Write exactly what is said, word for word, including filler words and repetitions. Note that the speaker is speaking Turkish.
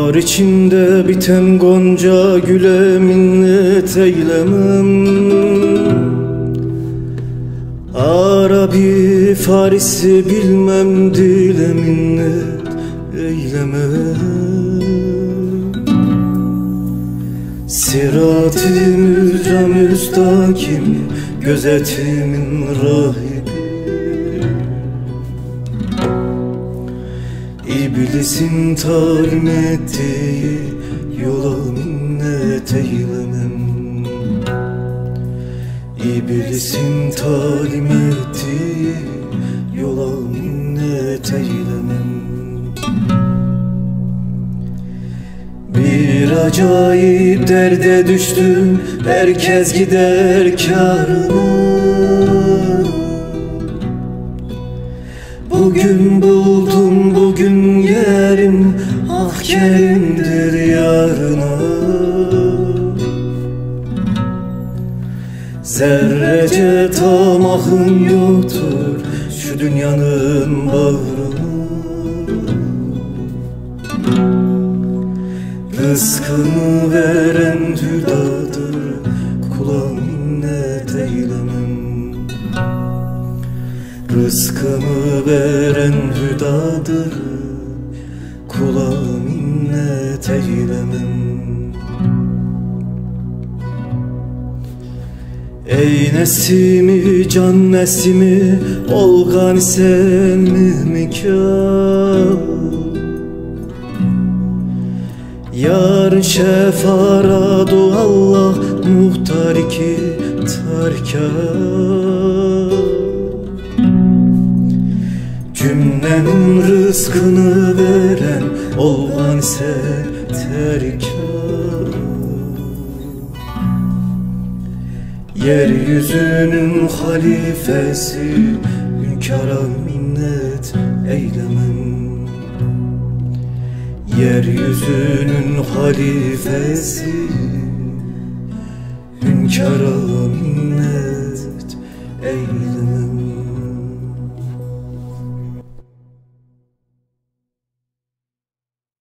Bahar içinde biten gonca güle minnet eylemem. Arabi, Farisi bilmem, dile minnet eylemem. Sirat-i müzra müstakim, gözetimin rahibi. İblisin talim ettiği yola minnet eylemem. İblisin talim ettiği yola minnet eylemem. Bir acayip derde düştüm, herkes gider kârına. Bugün buldum, bugün yerim, ah kerimdir yarına. Zerrece tamahım yoktur şu dünyanın bağrına. Rızkını veren hüdadır, kula minnet eylemem. Rızkını veren hüdadır, kula minnet eylemem. Ey nesimi, can nesimi, ol gani sen mihmikâr. Yarın şefaradu Allah, muhtar iki tarikâr. Cümlenin rızkını veren olgan ise terikâr. Yeryüzünün halifesi, hünkâra minnet eylemem. Yeryüzünün halifesi, hünkâra minnet eylemem.